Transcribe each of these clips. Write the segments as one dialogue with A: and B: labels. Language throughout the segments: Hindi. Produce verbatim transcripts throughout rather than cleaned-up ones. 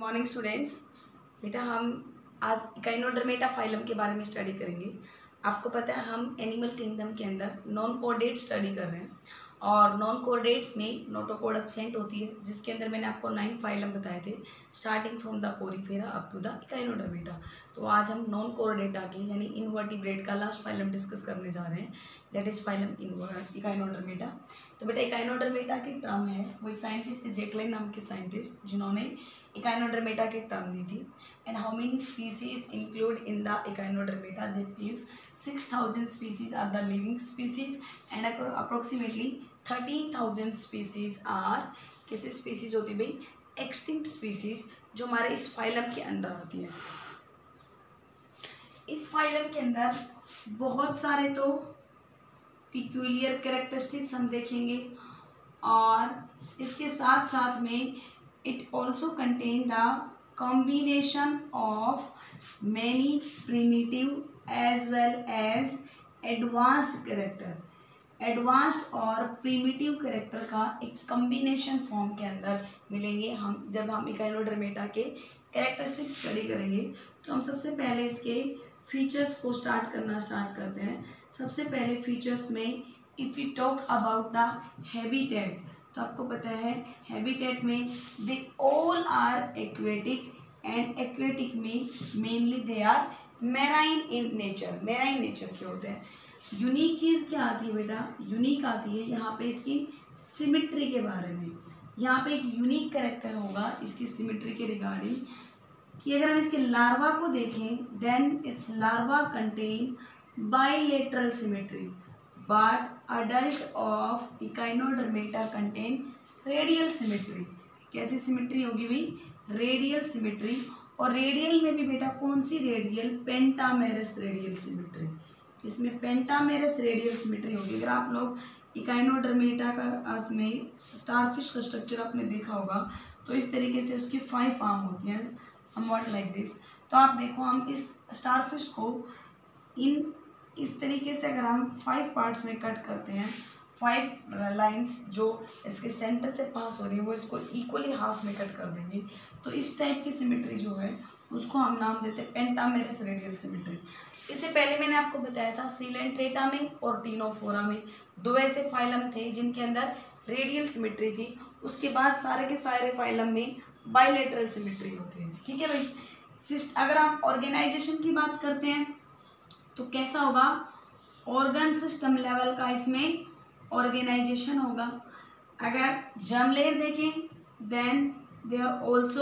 A: Morning students. बेटा हम आज इकाइनोडर्मेटा फाइलम के बारे में स्टडी करेंगे। आपको पता है हम एनिमल किंगडम के अंदर नॉन कोऑर्डिनेट स्टडी कर रहे हैं और नॉन कोऑर्डिनेट्स में नोटोकॉर्ड एब्सेंट होती है, जिसके अंदर मैंने आपको नाइन फाइलम बताए थे starting from the Porifera up to the Echinodermata. तो आज हम नॉन कोऑर्डिनेटा की यानी इनवर्टिब्रेट का लास्ट फाइलम डिस्कस करने जा रहे हैं, दैट इज फाइलम इकाइनोडर्मेटा। तो बेटा इकाइनोडर्मेटा की टर्म है, वो एक साइंटिस्ट थे जैकलिन नाम के साइंटिस्ट जिन्होंने इकाइनोडर्मेटा की टर्म दी थी। And how many species include in the Echinodermata, that is six thousand species are the living species and approximately thirteen thousand species are कैसे स्पीसीज होती है भाई, एक्सटिंक्ट स्पीसीज, जो हमारे इस फाइलम के अंदर आती है। इस फाइलम के अंदर बहुत सारे तो पिक्यूलियर कैरेक्टरिस्टिक्स हम देखेंगे और इसके साथ साथ में it also contain the combination of many primitive as well as advanced character. Advanced और प्रिमिटिव कैरेक्टर का एक कॉम्बिनेशन फॉर्म के अंदर मिलेंगे। हम जब हम इकाइनोडर्मेटा के कैरेक्टरिस्टिक्स स्टडी करेंगे तो हम सबसे पहले इसके फीचर्स को स्टार्ट करना स्टार्ट करते हैं। सबसे पहले फीचर्स में if you talk about the habitat, तो आपको पता है हैबिटेट में they all are aquatic and aquatic में mainly they are marine in nature. Marine nature के होते हैं। यूनिक चीज़ क्या आती है बेटा, यूनिक आती है यहाँ पे इसकी सिमिट्री के बारे में। यहाँ पे एक यूनिक कैरेक्टर होगा इसकी सिमिट्री के रिगार्डिंग कि अगर हम इसके लार्वा को देखें then its larva contain bilateral symmetry but adult of Echinodermata contain radial symmetry. कैसी सिमेट्री होगी भाई, रेडियल सिमेट्री। और रेडियल में भी बेटा कौन सी रेडियल, पेंटामेरस रेडियल सिमेट्री। इसमें पेंटामेरस रेडियल सिमेट्री होगी। अगर आप लोग इकाइनोडर्मेटा का उसमें स्टारफिश का स्ट्रक्चर आपने देखा होगा तो इस तरीके से उसकी फाइव आर्म होती हैं, समवॉट लाइक दिस। तो आप देखो हम इस स्टारफिश को इन इस तरीके से अगर हम फाइव पार्ट्स में कट करते हैं, फाइव लाइंस जो इसके सेंटर से पास हो रही है वो इसको इक्वली हाफ में कट कर देंगे। तो इस टाइप की सिमेट्री जो है उसको हम नाम देते हैं पेंटामेरस रेडियल सिमेट्री। इससे पहले मैंने आपको बताया था सीलेंट्रेटा में और टीनोफोरा में दो ऐसे फाइलम थे जिनके अंदर रेडियल सिमेट्री थी। उसके बाद सारे के सारे फाइलम में बाइलेटरल सिमेट्री होती है। ठीक है भाई। सिस्ट अगर आप ऑर्गेनाइजेशन की बात करते हैं तो कैसा होगा, ऑर्गन सिस्टम लेवल का इसमें ऑर्गेनाइजेशन होगा। अगर जर्मलेर देखें then they are also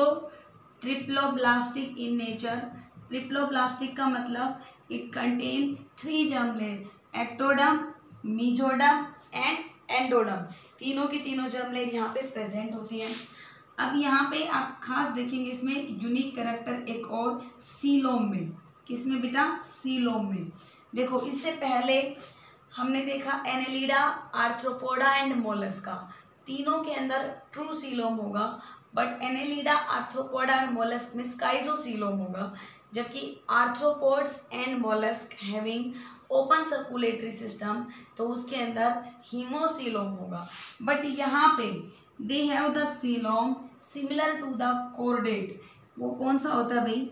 A: triploblastic in nature. Triploblastic का मतलब it contain three germ layer, ectoderm, mesoderm and endoderm. तीनों की तीनों जर्मलेर यहाँ पे प्रेजेंट होती हैं। अब यहाँ पे आप खास देखेंगे इसमें यूनिक कैरेक्टर एक और सीलोम में। किसमें बेटा, सीलोम में। देखो इससे पहले हमने देखा एनेलिडा, आर्थ्रोपोडा एंड मोलस्का, तीनों के अंदर ट्रू सीलोम होगा, but Annelida, Arthropoda and mollusc में स्काइजोसीलोम होगा, जबकि arthropods and mollusc having open circulatory system तो उसके अंदर हीमोसीलोम होगा। बट यहाँ पे they have the coelom similar to the chordate. वो कौन सा होता है भाई,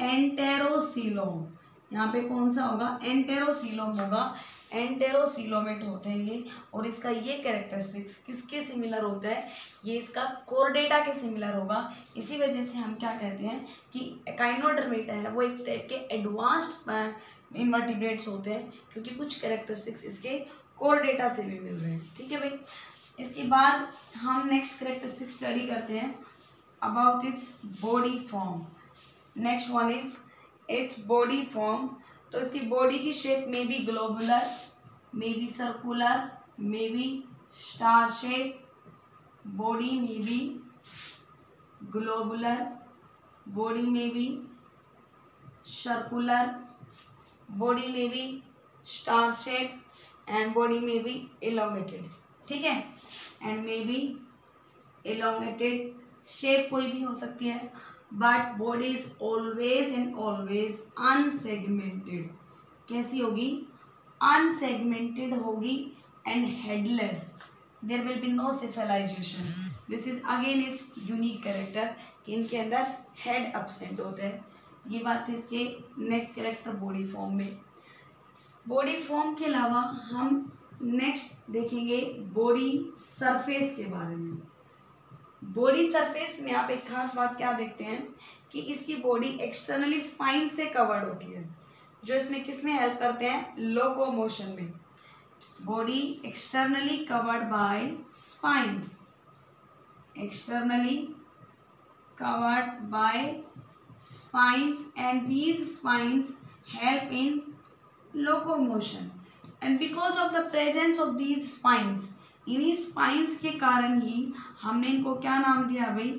A: एंटेरोसीलोम। यहाँ पे कौन सा होगा, एंटेरोसीलोम होगा। एंटेरोसीलोमेट होते हैं ये। और इसका ये कैरेक्टरिस्टिक्स किसके सिमिलर होता है, ये इसका कोर्डेटा के सिमिलर होगा। इसी वजह से हम क्या कहते हैं कि इकाइनोडर्मेटा है वो एक टाइप के एडवांस्ड इनवर्टिब्रेट्स होते हैं, क्योंकि कुछ कैरेक्टरिस्टिक्स इसके कोर्डेटा से भी मिल रहे हैं। ठीक है भाई। इसके बाद हम नेक्स्ट कैरेक्टरिस्टिक स्टडी करते हैं about its body form. Next one is its body form. तो इसकी बॉडी की शेप में भी globular, may be circular, may be star shape. Body में भी ग्लोबुलर, बॉडी में भी सर्कुलर, बॉडी में भी स्टार शेप एंड बॉडी में भी एलोंगेटेड। ठीक है, and may be elongated shape कोई भी हो सकती है, but body is always and always unsegmented. कैसी होगी, अनसेगमेंटेड होगी and headless. There will be no cephalization. This is again its unique character कि इनके अंदर हेड एब्सेंट होते हैं। ये बात है इसके नेक्स्ट कैरेक्टर बॉडी फॉर्म में। बॉडी फॉर्म के अलावा हम नेक्स्ट देखेंगे बॉडी सरफेस के बारे में। बॉडी सरफेस में आप एक खास बात क्या देखते हैं कि इसकी बॉडी एक्सटर्नली स्पाइन से कवर्ड होती है, जो इसमें किस में हेल्प करते हैं, लोकोमोशन में। Body externally covered by spines, externally covered by spines, and these spines help in locomotion, and because of the presence of these spines, इन्हीं spines के कारण ही हमने इनको क्या नाम दिया भाई,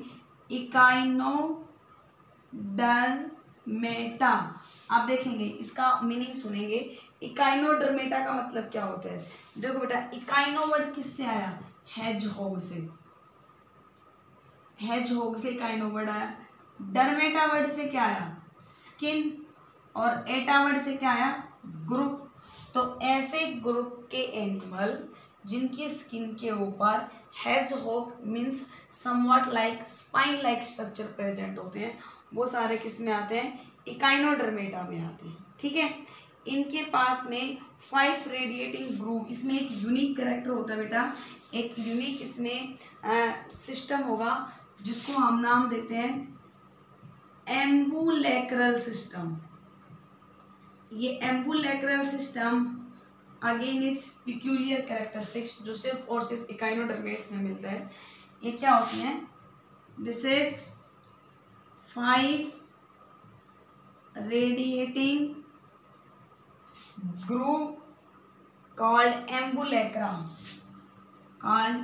A: इकाइनोडर्मेटा। आप देखेंगे इसका मीनिंग सुनेंगे, इकाइनोडर्मेटा का मतलब क्या होता है। देखो बेटा, इकाइनो वर्ड किससे आया, हेजहॉग से, हेजहॉग से इकाइनो वर्ड आया। डर्मेटा वर्ड से क्या आया, स्किन, और एटा वर्ड से क्या आया, ग्रुप। तो ऐसे ग्रुप के एनिमल जिनकी स्किन के ऊपर hedgehog means somewhat like spine like structure present होते हैं, वो सारे किस में आते हैं, इकाइनोडर्मेटा में आते हैं। ठीक है, इनके पास में फाइव रेडिएटिंग ग्रूव, इसमें एक यूनिक कैरेक्टर होता है बेटा, एक यूनिक इसमें सिस्टम होगा जिसको हम नाम देते हैं एम्बुलेक्रल सिस्टम। ये ambulacral system again its peculiar characteristics, जो सिर्फ और सिर्फ इकाइनोडर्मेट्स में मिलता है। ये क्या होती हैं, this is five radiating groove called ambulacra, called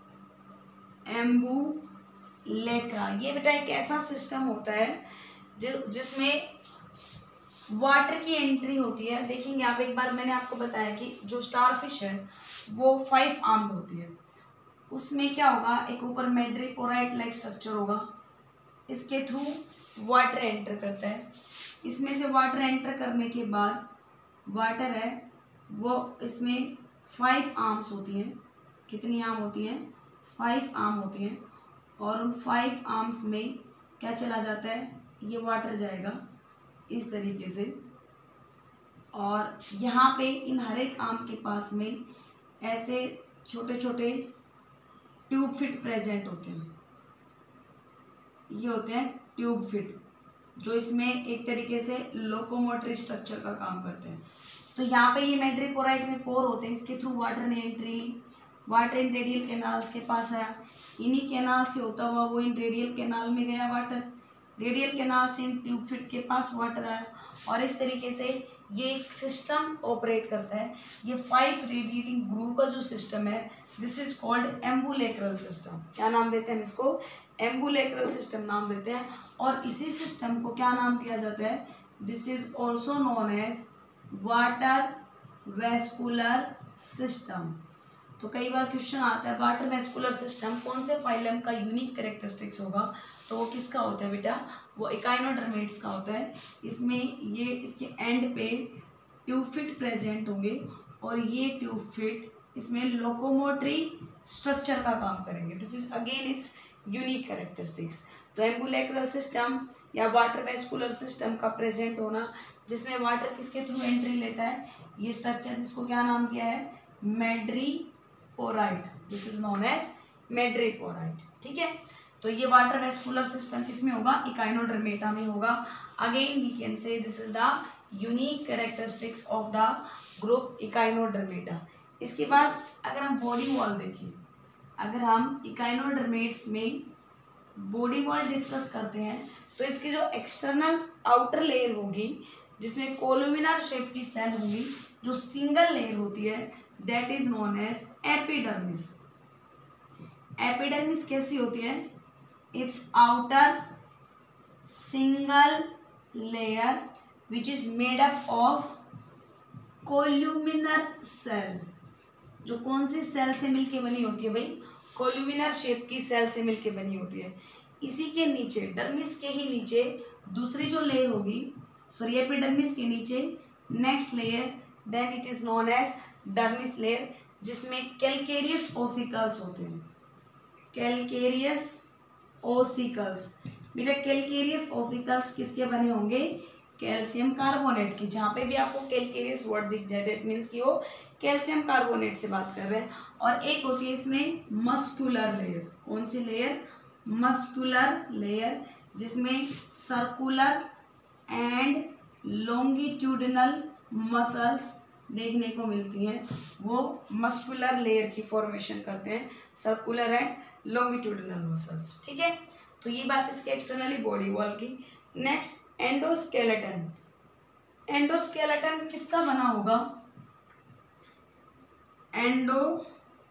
A: ambulacra. ये बेटा एक ऐसा सिस्टम होता है जो जिसमें वाटर की एंट्री होती है। देखेंगे आप, एक बार मैंने आपको बताया कि जो स्टारफिश है वो फाइव आर्म्ड होती है, उसमें क्या होगा, एक ऊपर मैड्रिपोराइट लाइक स्ट्रक्चर होगा, इसके थ्रू वाटर एंटर करता है। इसमें से वाटर एंटर करने के बाद वाटर है वो इसमें फाइव आर्म्स होती हैं। कितनी आर्म होती हैं, फाइव आर्म होती हैं, और उन फाइव आर्म्स में क्या चला जाता है, ये वाटर जाएगा इस तरीके से, और यहाँ पे इन हर एक आर्म के पास में ऐसे छोटे छोटे ट्यूब फिट प्रेजेंट होते हैं। ये होते हैं ट्यूब फिट, जो इसमें एक तरीके से लोकोमोटरी स्ट्रक्चर का काम करते हैं। तो यहाँ पे ये मैड्रिपोराइट में पोर होते हैं, इसके थ्रू वाटर ने एंट्री ली, वाटर इन रेडियल कैनाल्स के पास आया, इन्हीं कैनाल से होता हुआ वो इन रेडियल कैनाल में गया वाटर, रेडियल कैनाल से इन ट्यूब फिट के पास वाटर आया, और इस तरीके से ये एक सिस्टम ऑपरेट करता है। ये फाइव रेडिएटिंग ग्रूव का जो सिस्टम है, this is called ambulacral system. क्या नाम देते हैं हम इसको, एम्बुलेक्रल सिस्टम नाम देते हैं। और इसी सिस्टम को क्या नाम दिया जाता है, this is also known as water vascular system. तो कई बार क्वेश्चन आता है, वाटर वेस्कुलर सिस्टम कौन से फाइलम का यूनिक कैरेक्टरिस्टिक्स होगा, तो वो किसका होता है बेटा, वो इकाइनोडर्मेट्स का होता है। इसमें ये इसके एंड पे ट्यूब फिट प्रेजेंट होंगे, और ये ट्यूब फिट इसमें लोकोमोटरी स्ट्रक्चर का काम करेंगे। This is again its unique characteristics. तो एम्बुलेक्रल सिस्टम या वाटर वेस्कुलर सिस्टम का प्रेजेंट होना, जिसमें वाटर किसके थ्रू एंट्री लेता है, ये स्ट्रक्चर जिसको क्या नाम दिया है, madreporite. This is known as madreporite. ठीक है, तो ये वाटर वेस्कुलर सिस्टम किसमें होगा, इकाइनोडर्मेटा में होगा। Again we can say this is the unique characteristics of the group Echinodermata. इसके बाद अगर हम बॉडी वॉल देखें, अगर हम इकाइनोडर्मेट्स में बॉडी वॉल डिस्कस करते हैं, तो इसकी जो एक्सटर्नल आउटर लेयर होगी, जिसमें कोलुमिनर शेप की सेल होगी, जो सिंगल लेयर होती है, that is known as epidermis. Epidermis कैसी होती है, its outer single layer which is made up of columnar cell. जो कौन सी सेल से मिलके बनी होती है भाई, कोल्यूमिनर शेप की सेल से मिलके बनी होती है। इसी के नीचे, डर्मिस के ही नीचे दूसरी जो लेयर होगी, सॉरी एपिडर्मिस के नीचे next layer, then it is known as dermis layer, जिसमें कैलकेरियस ओसिकल्स होते हैं। कैलकेरियस ओसिकल्स, बेटा कैलकेरियस ओसिकल्स किसके बने होंगे, कैल्शियम कार्बोनेट की। जहाँ पे भी आपको कैलकेरियस वर्ड दिख जाए दैट मीन्स कि वो कैल्शियम कार्बोनेट से बात कर रहे हैं। और एक होती है इसमें मस्कुलर लेयर, कौन सी लेयर, मस्कुलर लेयर, जिसमें सर्कुलर एंड लॉन्गिट्यूडिनल मसल्स देखने को मिलती हैं, वो मस्कुलर लेयर की फॉर्मेशन करते हैं, सर्कुलर एंड लॉन्गिट्यूडिनल मसल्स। ठीक है, तो ये बात इसके एक्सटर्नली बॉडी वॉल की। Next endoskeleton. एंडोस्केलेटन किसका बना होगा, एंडोस्केलेटन।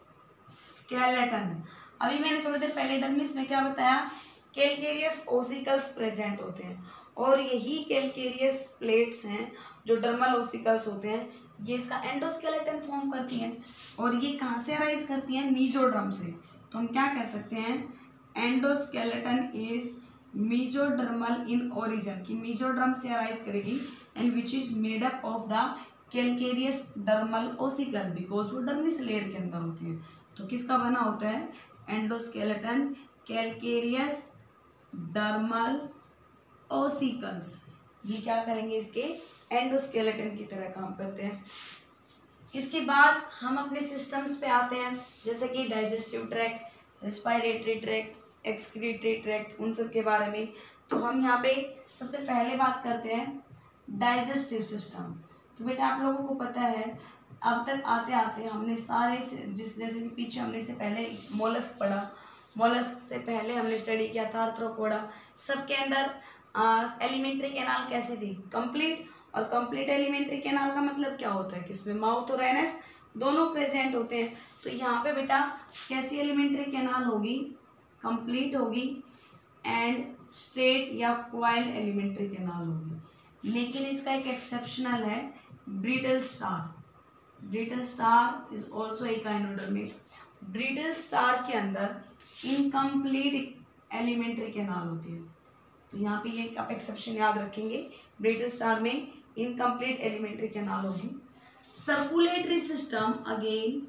A: अभी मैंने थोड़ी देर पहले डर्मिस में क्या बताया, कैलकेरियस ओसिकल्स प्रेजेंट होते हैं और यही कैलकेरियस प्लेट्स हैं जो डर्मल ओसिकल्स होते हैं, ये इसका एंडोस्केलेटन फॉर्म करती हैं। और ये कहाँ से अराइज करती हैं, मीजोड्रम से। तो हम क्या कह सकते हैं, endoskeleton is mesodermal in origin, की मीजोड्रम से अराइज करेगी and which is made up of the calcareous dermal ossicle, because वो डर्मिस लेयर के अंदर होती है। तो किसका बना होता है, एंडोस्केलेटन कैलकेरियस डर्मल ओसिकल्स। ये क्या करेंगे, इसके एंडोस्केलेटन की तरह काम करते हैं। इसके बाद हम अपने सिस्टम्स पे आते हैं, जैसे कि digestive tract, respiratory tract, excretory tract, उन सब के बारे में। तो हम यहाँ पे सबसे पहले बात करते हैं डाइजेस्टिव सिस्टम। तो बेटा आप लोगों को पता है अब तक आते आते हमने सारे जिस जैसे कि पीछे हमने इससे पहले मोलस्क पढ़ा, मोलस्क से पहले हमने स्टडी किया था आर्थ्रोपोडा। सबके अंदर एलिमेंट्री कैनाल कैसे थी, कंप्लीट। और कंप्लीट एलिमेंट्री कैनाल का मतलब क्या होता है कि उसमें माउथ और एनस दोनों प्रेजेंट होते हैं। तो यहाँ पे बेटा कैसी एलिमेंट्री कैनाल होगी, कंप्लीट होगी एंड स्ट्रेट या क्वाइल एलिमेंट्री कैनाल होगी। लेकिन इसका एक एक्सेप्शनल है, brittle star. Brittle star is also a echinoderm. Brittle star के अंदर इनकम्प्लीट एलिमेंट्री कैनाल होती है। तो यहाँ पे ये आप एक्सेप्शन याद रखेंगे, ब्रिटल स्टार में इनकम्प्लीट एलिमेंट्री कैनाल होगी। Circulatory system again,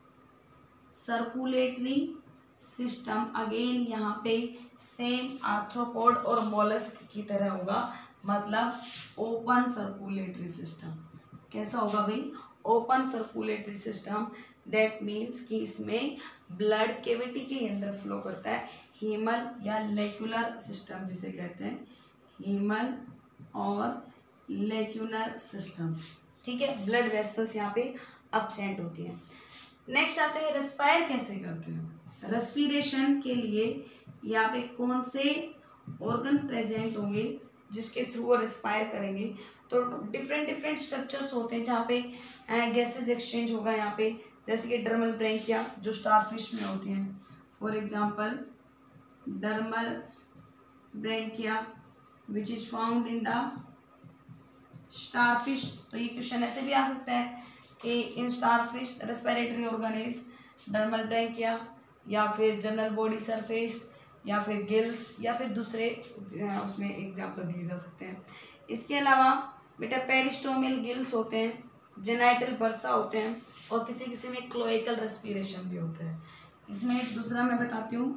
A: circulatory system again यहाँ पे सेम आर्थ्रोपोड और मोलस्क की तरह होगा, मतलब ओपन सर्कुलेटरी सिस्टम। कैसा होगा भाई, open circulatory system. That means कि इसमें ब्लड कैविटी के अंदर फ्लो करता है। हीमल या लेक्युलर सिस्टम जिसे कहते हैं, हीमल और लेक्युलर सिस्टम। ठीक है, ब्लड वेसल्स यहाँ पे अब्सेंट होती हैं। नेक्स्ट आते हैं रेस्पायर कैसे करते हैं। रेस्पिरेशन के लिए यहाँ पे कौन से ऑर्गन प्रेजेंट होंगे जिसके थ्रू वो रेस्पायर करेंगे। तो डिफरेंट डिफरेंट स्ट्रक्चर्स होते हैं जहाँ पे गैसेज एक्सचेंज होगा यहाँ पे, जैसे कि डर्मल ब्रैंकिया जो स्टारफिश में होती हैं। For example dermal branchia which is found in the starfish. तो ये क्वेश्चन ऐसे भी आ सकता है कि in starfish respiratory organ is dermal branchia, या फिर जनरल बॉडी सरफेस, या फिर गिल्स, या फिर दूसरे उसमें एग्जाम्पल दिए जा सकते हैं। इसके अलावा बेटा पेरिस्टोमियल गिल्स होते हैं, जेनाइटल बर्सा होते हैं, और किसी किसी में क्लोएकल रेस्पिरेशन भी होता है। इसमें एक दूसरा मैं बताती हूँ,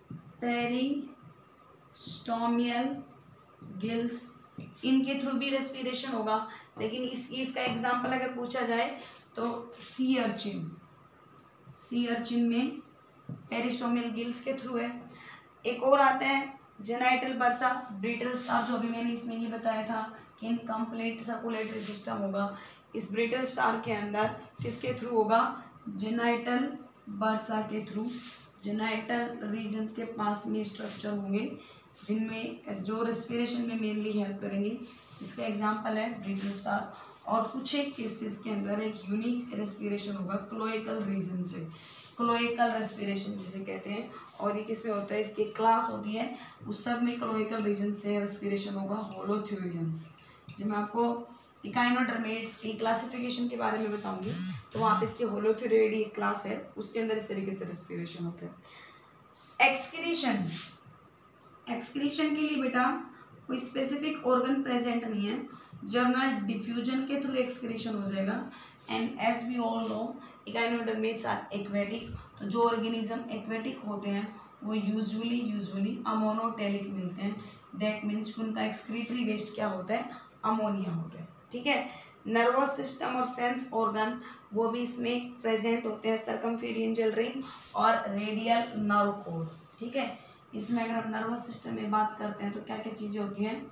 A: पेरिस्टोमियल गिल्स, इनके थ्रू भी रेस्पिरेशन होगा। लेकिन इस इसका एग्जाम्पल अगर पूछा जाए तो सी अर्चिन, सी अर्चिन में पेरिस्टोमियल गिल्स के थ्रू है। एक और आता है जेनाइटल बर्सा, ब्रिटल स्टार, जो भी मैंने इसमें ये बताया था कि इनकम्प्लीट सर्कुलेटरी सिस्टम होगा। इस ब्रिटल स्टार के अंदर किसके थ्रू होगा, जेनाइटल बर्सा के थ्रू। जेनाइटल रीजन्स के पास में स्ट्रक्चर होंगे जिनमें जो रेस्पिरेशन में मेनली हेल्प करेंगे। इसका एग्जांपल है ब्रिटल स्टार। और कुछ एक केसेस के अंदर एक यूनिक रेस्पिरेशन होगा क्लोएकल रीजन से, क्लोएकल रेस्पिरेशन जिसे कहते हैं। और ये किस में होता है, इसकी क्लास होती है, उस सब में क्लोएकल रीजन से रेस्पिरेशन होगा। होलोथ्यूरियंस, जब मैं आपको इकाइनोडर्मेट्स की क्लासिफिकेशन के बारे में बताऊंगी तो वहाँ पे इसकी होलोथ्यूरिडी एक क्लास है, उसके अंदर इस तरीके से रेस्पिरेशन होता है। एक्सक्रीशन, एक्सक्रीशन के लिए बेटा कोई स्पेसिफिक ऑर्गन प्रेजेंट नहीं है, जर्नल डिफ्यूजन के थ्रू एक्सक्रीशन हो जाएगा। And as we all know echinoderms are aquatic, तो जो ऑर्गेनिज्म एक्वेटिक होते हैं वो यूजुअली यूजुअली अमोनोटेलिक मिलते हैं। दैट मीन्स उनका एक्सक्रीटरी वेस्ट क्या होता है, अमोनिया होता है। ठीक है, नर्वस सिस्टम और सेंस ऑर्गन वो भी इसमें प्रेजेंट होते हैं, सर्कमफेरेंजियल रिंग और रेडियल नर्व कोड। ठीक है, इसमें अगर हम नर्वस सिस्टम में बात करते हैं तो क्या क्या चीज़ें होती हैं,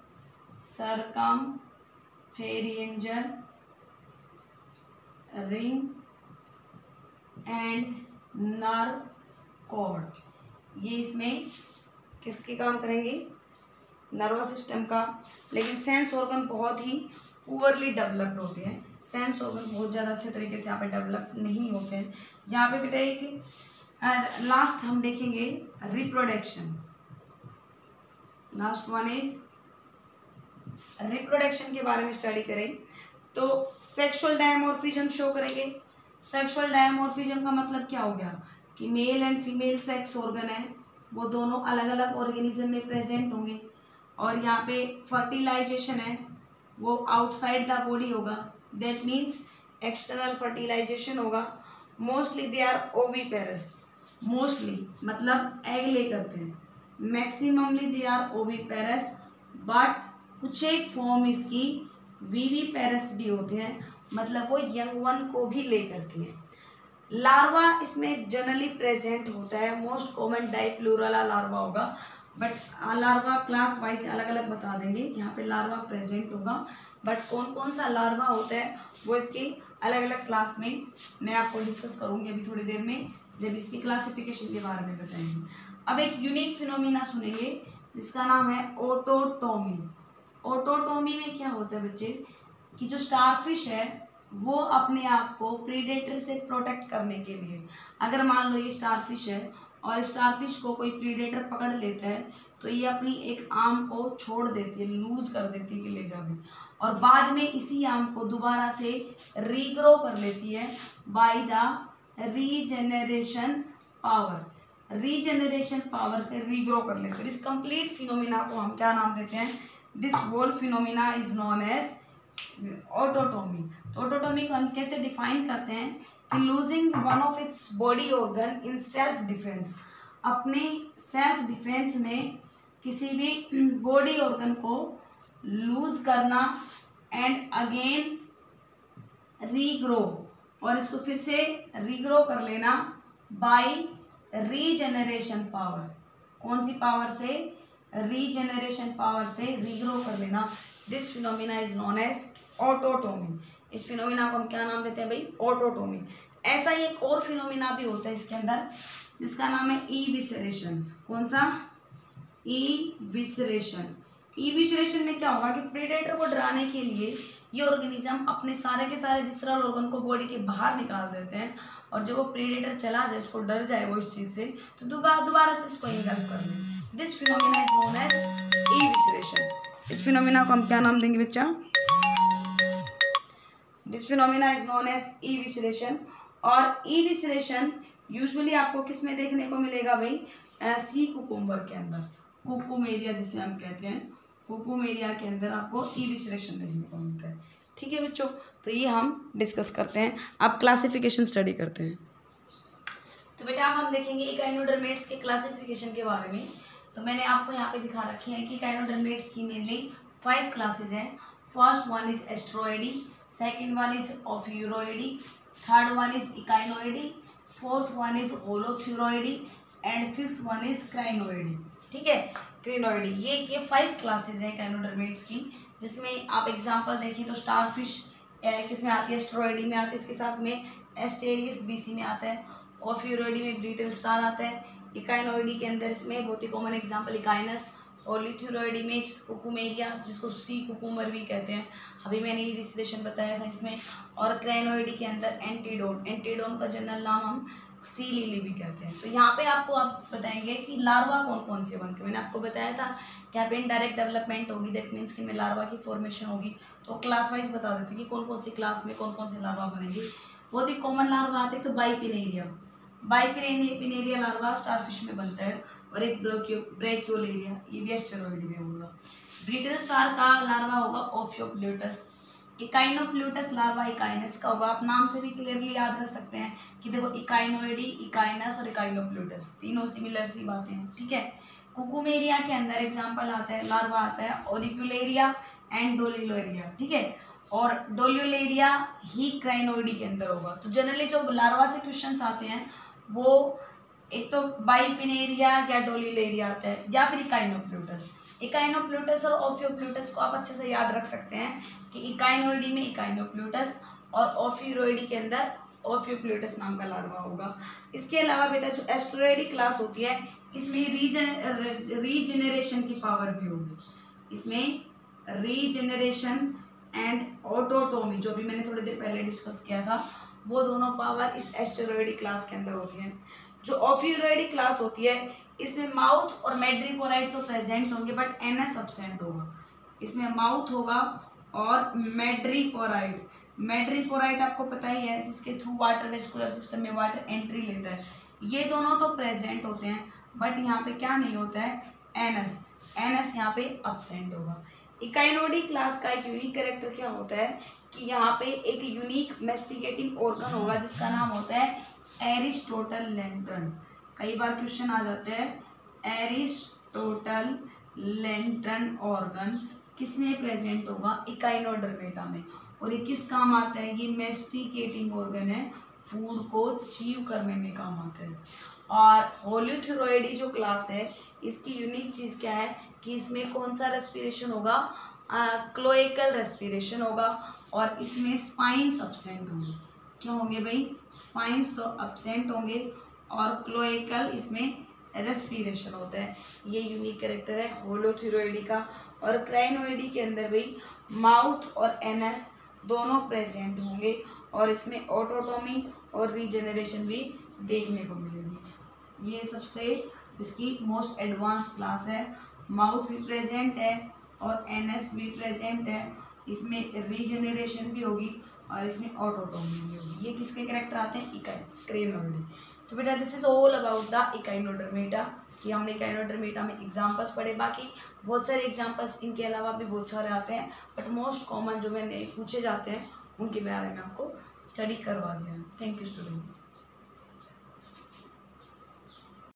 A: circumpharyngeal ring and nerve cord, ये इसमें किसके काम करेंगे, नर्वस सिस्टम का। लेकिन सेंस ऑर्गन बहुत ही पुअरली डेवलप्ड होते हैं, सेंस ऑर्गन बहुत ज़्यादा अच्छे तरीके से यहाँ पे डेवलप नहीं होते हैं। यहाँ पे बेटा एक लास्ट हम देखेंगे reproduction, last one is reproduction के बारे में स्टडी करें तो सेक्सुअल डायमॉर्फिज्म शो करेंगे। सेक्सुअल डायमॉर्फिज्म का मतलब क्या हो गया कि male and female sex organ है वो दोनों अलग अलग ऑर्गेनिज्म में प्रेजेंट होंगे, और यहाँ पे फर्टिलाइजेशन है वो आउटसाइड द बॉडी होगा, दैट मीन्स एक्सटर्नल फर्टिलाइजेशन होगा। Mostly they are oviparous, mostly मतलब एग ले करते हैं, maximally they are oviparous, but कुछ एक फॉर्म इसकी विविपेरस भी होते हैं, मतलब वो यंग वन को भी ले करती हैं। लार्वा इसमें जनरली प्रेजेंट होता है, मोस्ट कॉमन डाइप्लूरल लार्वा होगा, बट लार्वा क्लास वाइज अलग अलग बता देंगे। यहाँ पे लार्वा प्रेजेंट होगा, बट कौन कौन सा लार्वा होता है वो इसकी अलग अलग क्लास में मैं आपको डिस्कस करूँगी अभी थोड़ी देर में, जब इसकी क्लासिफिकेशन के बारे में बताएंगे। अब एक यूनिक फिनोमिना सुनेंगे जिसका नाम है ऑटोटोमी। ऑटोटोमी में क्या होता है बच्चे कि जो स्टारफिश है वो अपने आप को प्रीडेटर से प्रोटेक्ट करने के लिए, अगर मान लो ये स्टारफिश है और स्टारफिश को कोई प्रीडेटर पकड़ लेता है तो ये अपनी एक आर्म को छोड़ देती है, लूज कर देती है कि ले जा भी, और बाद में इसी आर्म को दोबारा से रीग्रो कर लेती है by the regeneration power. Regeneration power से रीग्रो कर लेते हैं। इस कंप्लीट फिनोमिना को हम क्या नाम देते हैं, this whole phenomena is known as autotomy. तो ऑटोटोमी को हम कैसे डिफाइन करते हैं कि losing one of its body organ in self defence, अपने सेल्फ डिफेंस में किसी भी बॉडी ऑर्गन को लूज करना एंड अगेन रीग्रो, और इसको फिर से रीग्रो कर लेना बाय रीजेनरेशन पावर। कौन सी पावर से, रीजेनरेशन पावर से रीग्रो कर लेना। This phenomena is known as autotomy. इस फिनोमिना को हम क्या नाम देते हैं भाई, ऑटोटोमी। ऐसा ही एक और फिनोमिना भी होता है इसके अंदर जिसका नाम है ईविसरेशन। कौन सा, ईविसरेशन। ईविसरेशन में क्या होगा कि प्रेडेटर को डराने के लिए ये ऑर्गेनिज्म अपने सारे के सारे विसरल ऑर्गन को बॉडी के बाहर निकाल देते हैं, और जब वो प्रेडेटर चला जाए, उसको डर जाए वो इस चीज़ से, तो दोबारा से उसको इंगल्फ कर ले। This phenomena is known as evisceration. इस फिनोमिना को हम क्या नाम देंगे बच्चा, this phenomena is known as evisceration. और ईविसरेशन यूजुअली आपको किस में देखने को मिलेगा भाई, सी कुकुम्बर के अंदर, कुकुम एरिया जिसे हम कहते हैं, कुकुम एरिया के अंदर आपको ईविसरेशन देखने को मिलता है। ठीक है बच्चों, तो ये हम डिस्कस करते हैं। अब क्लासिफिकेशन स्टडी करते हैं। तो बेटा अब हम देखेंगे इकाइनोडर्मेट्स के क्लासिफिकेशन के बारे में। तो मैंने आपको यहाँ पे दिखा रखी है कि इकाइनोडर्मेट्स की मेनली फाइव क्लासेस हैं। First one is Asteroidea, second one is Ophiuroidea, third one is Echinoidea, fourth one is Holothuroidea and fifth one is Crinoidea. ठीक है, क्रिनोइडी। ये ये फाइव क्लासेस हैं इकाइनोडर्मेट्स की, जिसमें आप एग्जांपल देखें तो स्टारफिश किस में आती है, एस्ट्रोइडी में आती है, इसके साथ में एस्टेरियस बीसी में आता है, ओफियूरोइडी में ब्रिटल स्टार आता है, इकाइनोइडी के अंदर इसमें बहुत ही कॉमन एग्जांपल इकाइनस, और लिथ्यूरोइडी में कुकुमेरिया जिसको सी कुकुमर भी कहते हैं, अभी मैंने ये विश्लेषण बताया था इसमें, और क्राइनोइडी के अंदर एंटीडोन, एंटीडोन का जनरल नाम हम सी लिली भी कहते हैं। तो यहाँ पे आपको आप बताएंगे कि लार्वा कौन कौन से बनते हैं। मैंने आपको बताया था कि यहाँ पे इनडायरेक्ट डेवलपमेंट होगी, दैट मीन्स कि में लार्वा की फॉर्मेशन होगी, तो क्लास वाइज बता देते कि कौन कौन सी क्लास में कौन कौन से लार्वा बनेंगे। बहुत ही कॉमन लार्वा आते हैं तो बाइपिनेरिया, बाइपिनेरिया लार्वा स्टारफिश में बनता है, और एक ब्रेक्यो ब्रेक्योलेरिया ये भी एस्टेरॉइड में होगा। ब्रिटल स्टार का लार्वा होगा ओफियोप्लेटस, इकाइनोप्लूटस लार्वा इकाइनस का होगा। आप नाम से भी क्लियरली याद रख सकते हैं कि देखो इकाइनोइडी, इकाइनस और इकाइनोप्लूटस तीनों सिमिलर सी बातें हैं, ठीक है। कुकुमेरिया के अंदर एग्जाम्पल आता है, लार्वा आता है ओरिकुलेरिया एंड डोलिलोरिया, ठीक है। और डोलियोलेरिया ही क्राइनोइडी के अंदर होगा। तो जनरली जो लार्वा से क्वेश्चंस आते हैं वो एक तो बाइपिनेरिया या डोलियोलेरिया आता है या फिर इकाइनोप्लूटस। इकाइनोप्लूटस और ओफियोप्लूटस को आप अच्छे से याद रख सकते हैं कि इकाइनोइडी में इकाइनोप्लूटस और ओफियोइडी के अंदर ओफियोप्लूटस नाम का लार्वा होगा। इसके अलावा बेटा जो एस्टेरॉयडी क्लास होती है इसमें रीजन रीजेनरेशन की पावर भी होगी। इसमें रीजेनरेशन एंड ऑटोटोमी, जो भी मैंने थोड़ी देर पहले डिस्कस किया था, वो दोनों पावर इस एस्टेरॉयडी क्लास के अंदर होती है। जो ओफियोइडी क्लास होती है इसमें माउथ और मैड्रीपोराइड तो प्रेजेंट होंगे बट एनएस अब्सेंट होगा। इसमें माउथ होगा और मैड्रीपोराइड, मैड्रीपोराइड आपको पता ही है जिसके थ्रू वाटर वेस्कुलर सिस्टम में वाटर एंट्री लेता है, ये दोनों तो प्रेजेंट होते हैं बट यहाँ पे क्या नहीं होता है, एनएस, एनएस यहाँ पे अब्सेंट होगा। इकाइनोडी क्लास का एक यूनिक कैरेक्टर क्या होता है कि यहाँ पे एक यूनिक मेस्टिकेटिंग ऑर्गन होगा जिसका नाम होता है एरिस्टोटल लैंटर्न। कई बार क्वेश्चन आ जाते हैं एरिस्टोटल लैंटर्न ऑर्गन किसमें प्रेजेंट होगा, इकाइनोडर्मेटा में। और ये किस काम आता है, ये मेस्टिकेटिंग ऑर्गन है, फूड को चीव करने में काम आता है। और होलोथुरोइडी जो क्लास है इसकी यूनिक चीज़ क्या है कि इसमें कौन सा रेस्पिरेशन होगा, क्लोएकल रेस्पिरेशन होगा और इसमें स्पाइन्स अब्सेंट होंगे। क्या होंगे भाई, स्पाइन्स तो अब्सेंट होंगे और क्लोएकल इसमें रेस्पिरेशन होता है। ये यूनिक कैरेक्टर है होलोथुरोइडी का। और क्राइनोइडी के अंदर भाई माउथ और एनएस दोनों प्रेजेंट होंगे और इसमें ऑटोटोमी और रीजेनरेशन भी देखने को मिलेगी। ये सबसे इसकी मोस्ट एडवांस्ड क्लास है। माउथ भी प्रेजेंट है और एनएस भी प्रेजेंट है, इसमें रीजेनरेशन भी होगी और इसमें ऑटोटोमी भी होगी। ये किसके कैरेक्टर आते हैं, इकाइनोइडी। तो बेटा this is all about the Echinodermata कि हमने इकाइनोडर्मेटा में एग्जांपल्स पढ़े। बाकी बहुत सारे एग्जांपल्स इनके अलावा भी बहुत सारे आते हैं बट मोस्ट कॉमन जो मैंने पूछे जाते हैं उनके बारे में आपको स्टडी करवा दिया। Thank you students.